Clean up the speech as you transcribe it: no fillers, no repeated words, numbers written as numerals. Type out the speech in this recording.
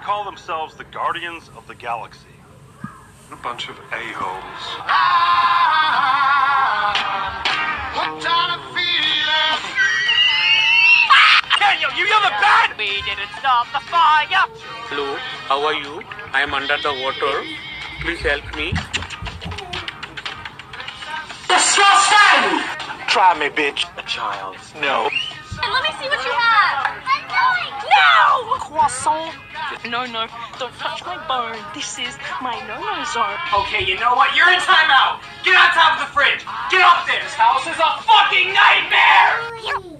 call themselves the Guardians of the Galaxy. A bunch of a-holes. You're the bad! We didn't stop the fire! Hello, how are you? I am under the water. Please help me. Disgusting! Try me, bitch. Child. No. Let me see what you have. I'm going. No! Croissant! No, don't touch my bone. This is my no-no zone. Okay, you know what? You're in timeout! Get on top of the fridge! Get up there! This house is a fucking nightmare!